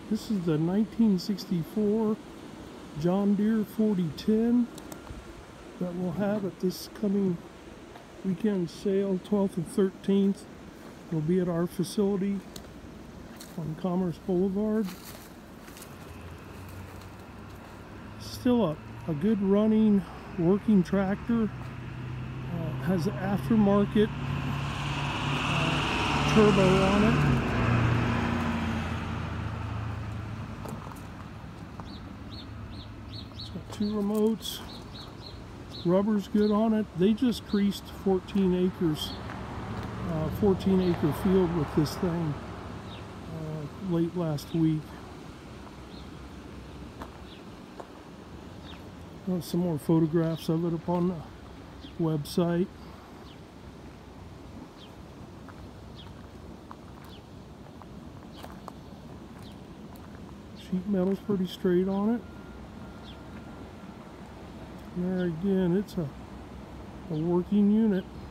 This is the 1964 John Deere 4010 that we'll have at this coming weekend sale, 12th and 13th. It'll be at our facility on Commerce Boulevard. Still a good running, working tractor. Has an aftermarket turbo on it. It's got 2 remotes. Rubber's good on it. They just creased 14 acres, 14-acre field with this thing late last week. Some more photographs of it up on the website. Sheet metal's pretty straight on it. And there again, it's a working unit.